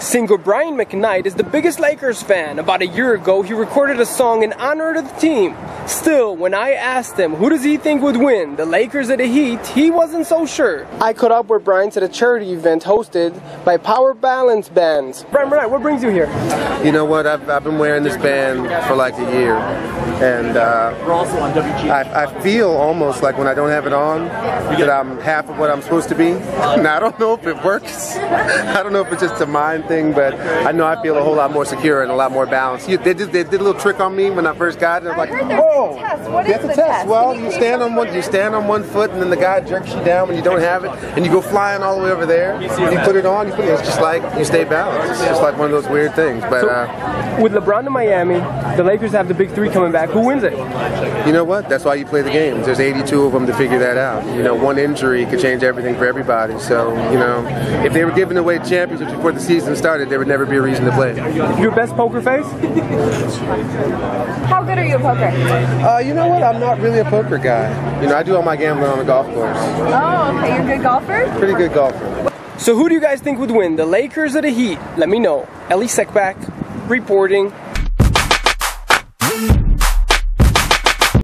Singer Brian McKnight is the biggest Lakers fan. About a year ago, he recorded a song in honor of the team. Still, when I asked him who does he think would win, the Lakers or the Heat, he wasn't so sure. I caught up with Brian at a charity event hosted by Power Balance Bands. Brian, what brings you here? You know what, I've been wearing this band for like a year, and I feel almost like when I don't have it on, that I'm half of what I'm supposed to be. Now, I don't know if it works. I don't know if it's just a mind thing, but I know I feel a whole lot more secure and a lot more balanced. They did a little trick on me when I first got it. I was like, whoa! What is the test? Well, you stand on one foot, and then the guy jerks you down when you don't have it, and you go flying all the way over there. You put it on, it's just like you stay balanced. It's just like one of those weird things. But with LeBron in Miami, the Lakers have the big three coming back. Who wins it? You know what? That's why you play the games. There's 82 of them to figure that out. You know, one injury could change everything for everybody. So, you know, if they were giving away championships before the season started, there would never be a reason to play. Your best poker face? How good are you at poker? You know what? I'm not really a poker guy. You know, I do all my gambling on the golf course. Oh, okay. You're a good golfer? Pretty good golfer. So who do you guys think would win, the Lakers or the Heat? Let me know. Elie Seckbach reporting.